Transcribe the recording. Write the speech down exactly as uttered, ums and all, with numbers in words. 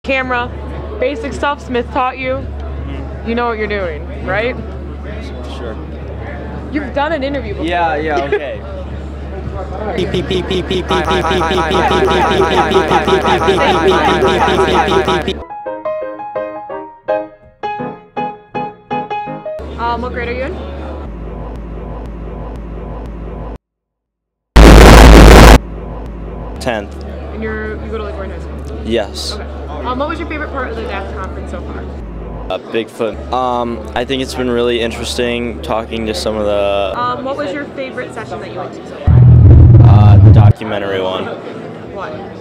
Camera, basic stuff Smith taught you. Mm-hmm. You know what you're doing, right? Sure. You've done an interview before. Yeah, yeah, okay. Um, what grade are you in? tenth. And you're, you go to LaCroix High School? Yes. Okay. Um, what was your favorite part of the D A F conference so far? Uh, Bigfoot. Um, I think it's been really interesting talking to some of the Um, what was your favorite session that you went to so far? uh, the documentary one. What?